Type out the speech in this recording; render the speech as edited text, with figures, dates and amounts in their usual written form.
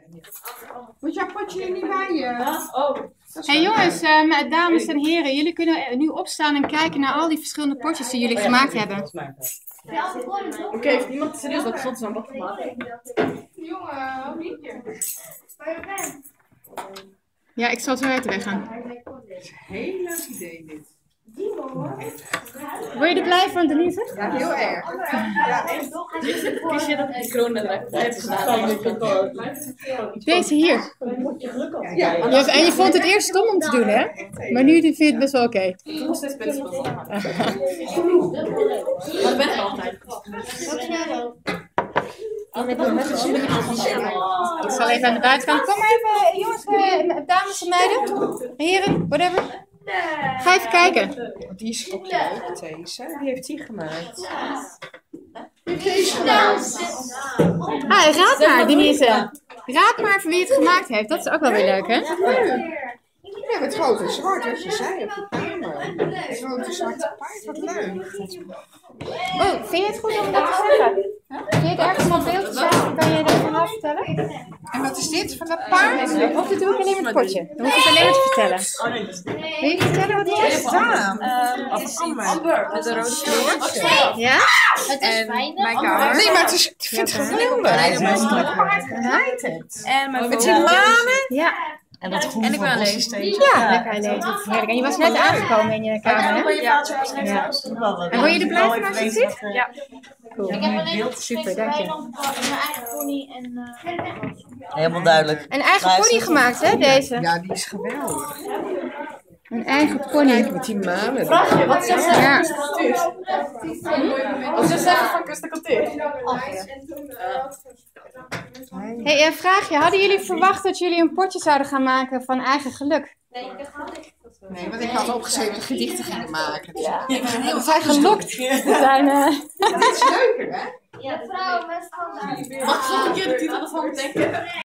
Moet jouw potje er niet bij je? Hey jongens, dames en heren, jullie kunnen nu opstaan en kijken naar al die verschillende potjes die jullie gemaakt hebben. Oké, heeft niemand serieus wat gezond aan wat gemaakt? Jongen, niet je. Ja, ik zal het zo uit de weg gaan. Dat is een heel leuk idee dit. Word je er blij van, Denise? Ja, heel erg. Ja, echt. Kies je dat die kroon eruit heeft gedaan? Deze hier. Ja, En je vond het eerst stom om te doen, hè? Maar nu vind je het best wel oké. Ik moet nog steeds best wel. Maar ik ben er altijd. Ik zal even aan de buitenkant. Kom even, jongens, dames en meiden, heren, whatever. Ga even kijken. die is ook leuk, deze. Wie heeft die gemaakt? Raad maar, Denise. Raad maar voor wie het gemaakt heeft. Dat is ook wel weer leuk, hè? Ja, met grote en zwart, wat je zei op de kamer. Grote zwarte paard, wat leuk. Oh, vind je het goed om dat te zeggen? Vind je het ergens op beeld te zeggen? Kan je dat verhaal vertellen? En wat is dit van dat paard? Of dat doe ik alleen met het potje. Dan hoef je het alleen maar te vertellen. Wil je vertellen wat het is? Het is Amber. Met een rode short. Ja? Het is fijn. Nee, maar ik vind het geweldig. Dat het paard gedraaid hebt. Met die manen. Ja. En dat groen van bossysteem. Ja, lekker alleen. Dat is heerlijk. En je was net aangekomen in je kamer, hè? Ja. En word je er blij van als je het ziet? Ja. Cool. Ik heb alleen Super, dank je. mijn eigen pony en... Helemaal duidelijk. Een eigen pony gemaakt, hè, deze? Ja, die is geweldig. Een eigen pony. Met die manen. Wat zegt ze? Ja. Wat zegt ze van Costa Coté? Hey, een vraagje. Hadden jullie verwacht dat jullie een potje zouden gaan maken van eigen geluk? Nee, want ik had opgeschreven dat gedichten gingen maken. Dus We zijn gelokt. We zijn... dat is leuker, hè? Ja, vrouw, mensen van Mag ik volgende keer de titel ervan bedenken?